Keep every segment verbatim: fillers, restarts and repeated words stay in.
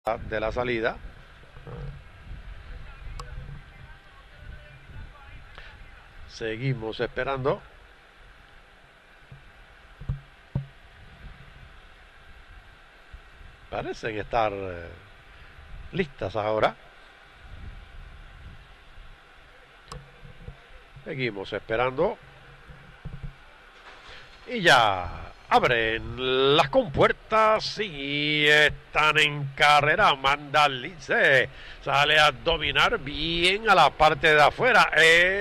de la salida. Seguimos esperando. Parecen estar eh, listas ahora. Seguimos esperando. Y ya abren las compuertas y están en carrera. Amanda Lince sale a dominar bien a la parte de afuera.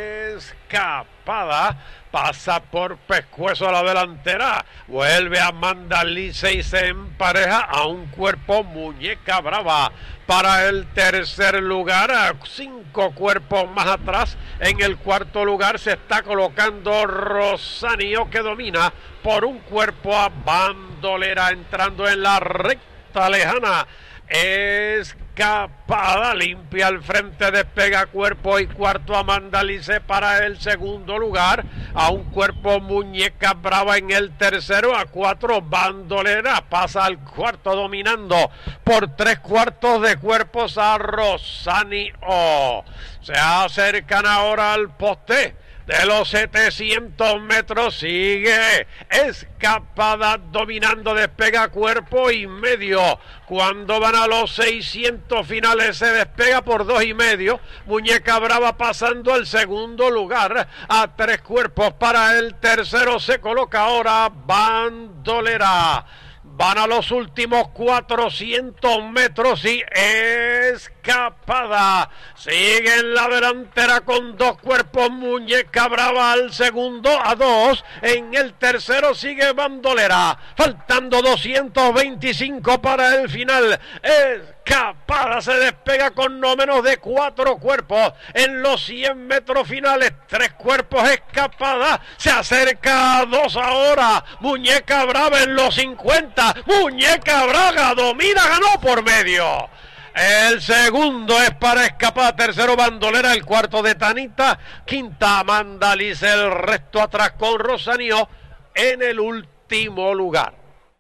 Escapada. Pasa por pescuezo a la delantera. Vuelve Amanda Lince y se empareja a un cuerpo Muñeca Brava. Para el tercer lugar, cinco cuerpos más atrás. En el cuarto lugar se está colocando Rosanio, que domina por un cuerpo a Bandolera, entrando en la recta lejana. Escapada, limpia al frente, despega cuerpo y cuarto Amanda Lince para el segundo lugar. A un cuerpo Muñeca Brava en el tercero, a cuatro Bandolera, pasa al cuarto dominando por tres cuartos de cuerpos a Rosanio. Se acercan ahora al poste de los setecientos metros, sigue Escapada dominando, despega cuerpo y medio. Cuando van a los seiscientos finales se despega por dos y medio. Muñeca Brava pasando al segundo lugar a tres cuerpos. Para el tercero se coloca ahora Bandolera. Van a los últimos cuatrocientos metros y Escapada sigue en la delantera con dos cuerpos. Muñeca Brava al segundo a dos. En el tercero sigue Bandolera. Faltando doscientos veinticinco para el final. Escapada se despega con no menos de cuatro cuerpos. En los cien metros finales, tres cuerpos. Escapada se acerca a dos ahora. Muñeca Brava en los cincuenta. Muñeca Brava domina, ganó por medio. El segundo es para Escapada, tercero Bandolera, el cuarto de Tanita, quinta Amanda Lince, el resto atrás con Rosanio en el último lugar.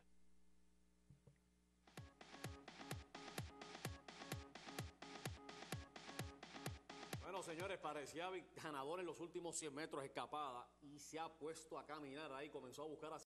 Bueno, señores, parecía ganador en los últimos cien metros Escapada y se ha puesto a caminar ahí, comenzó a buscar a